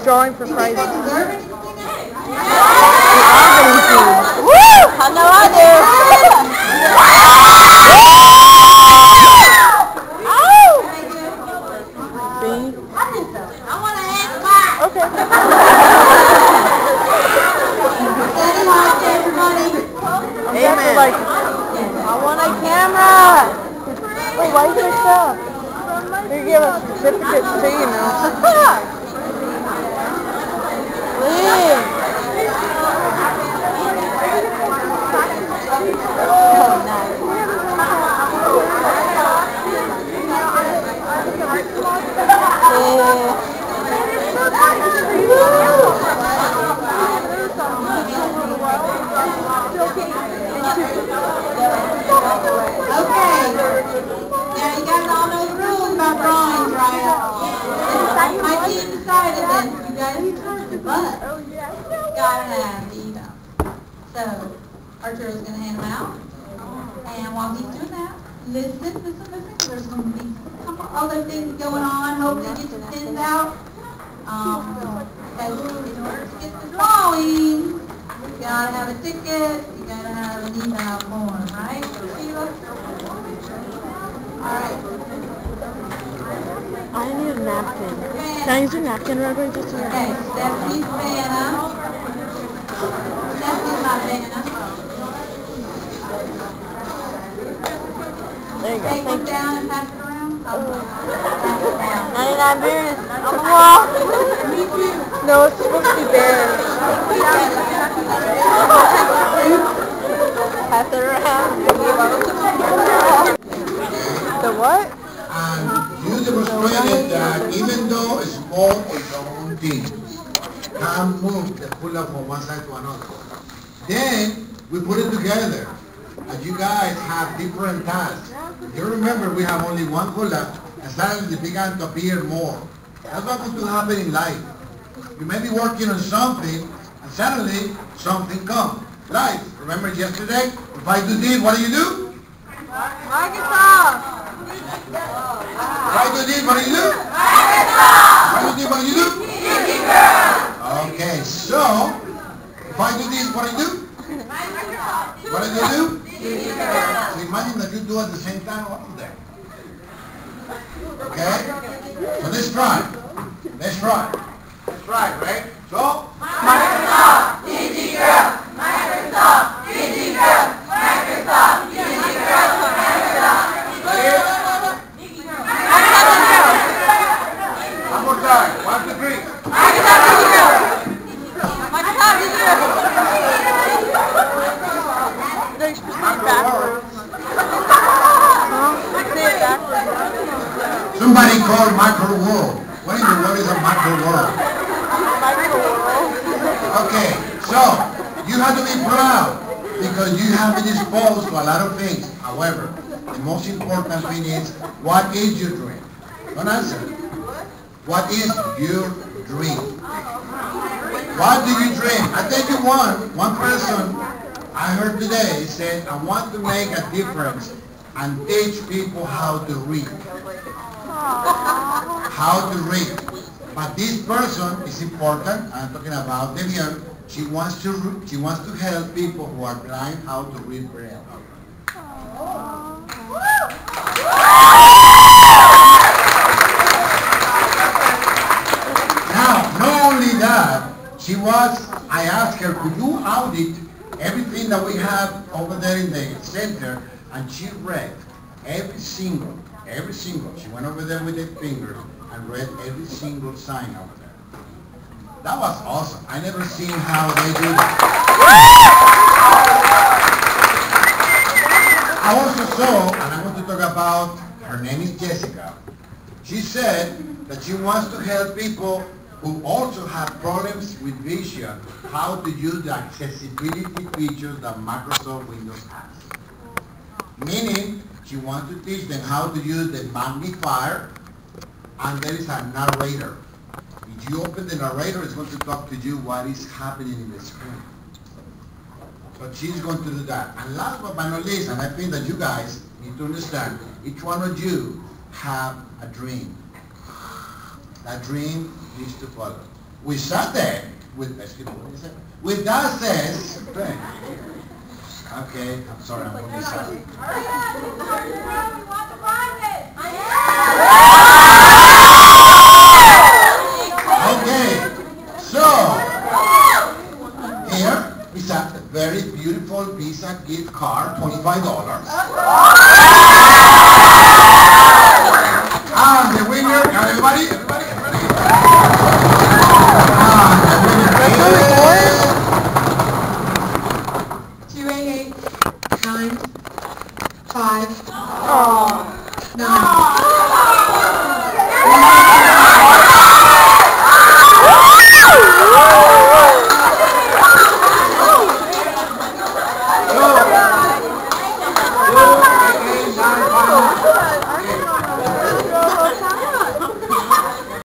drawing for prizes. Woo! I know I do. See? I want to hand back. Okay. Amen. Like, I want a camera. Wait, why is there stuff? They give us certificates too, you know. Please. Okay. Now you guys all know the rules about drawings, right? My team decided that you guys but gotta have these out. So Arturo's gonna hand them out. And while he's doing that, listen. There's gonna be a couple other things going on. Hopefully get the pins out. As in order to get the drawing, you gotta have a ticket, you gotta have an email form, right? Sheila? Alright. I need a napkin. Can I use a napkin, Reverend? Just a Okay, Stephanie's Vanna. Stephanie's not Vanna. There you go. Take one down and pass it around. Pass it down. 99 beers on the wall. No, it's supposed to be bears. Pass it around. The what? And you demonstrated that even though it's small, it's your own team. Can move the pull-up from one side to another. Then we put it together. And you guys have different tasks. You remember we have only one pull-up, and suddenly they began to appear more. That's what's going to happen in life. You may be working on something, and suddenly something comes. Life. Remember yesterday? If I do this, what do you do? Microsoft! If I do this, what do you do? Microsoft! If I do this, what do you do? Okay, so, if I do this, what do you do? What do you do? So imagine that you do at the same time all of them. Okay? So let's try. Let's try. Let's try, right? So, Microsoft! DG Girl! Microsoft! DG Girl! Microsoft! DG Girl! Microsoft! clear? One more time. 1, 2, 3. Microsoft DG Girl! Microsoft DG Girl! They're supposed to be Macro backwards. world. Say it backwards. Somebody called macro world. What in the world is a macro world? Okay, so you have to be proud because you have been exposed to a lot of things. However, the most important thing is, what is your dream? Don't answer. What is your dream? What do you dream? I tell you one person I heard today said, I want to make a difference and teach people how to read. How to read. But this person is important. I'm talking about Devian. She wants to help people who are blind how to read Braille. Now, not only that, I asked her, could you audit everything that we have over there in the center? And she read every single, she went over there with her fingers and read every single sign over there. That was awesome. I never seen how they do that. I also saw, and I want to talk about, her name is Jessica. She said that she wants to help people who also have problems with vision, how to use the accessibility features that Microsoft Windows has. Meaning, she wants to teach them how to use the magnifier, and there is a narrator. If you open the narrator, it's going to talk to you what is happening in the screen. But she's going to do that. And last but not least, and I think that you guys need to understand, each one of you have a dream. That dream needs to follow. We sat there with, with that says, okay, I'm sorry, I'm going to say. Okay, so, here is a very beautiful Visa gift card, $25. And the winner, everybody. And the winner is 288-9-5